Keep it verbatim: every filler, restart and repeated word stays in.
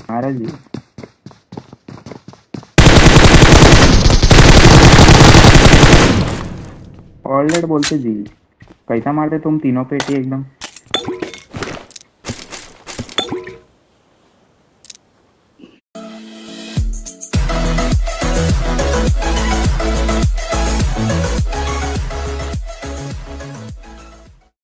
मारा जी। ऑलरेड बोलते जी। कैसा मारते तुम तीनों पेटी एकदम।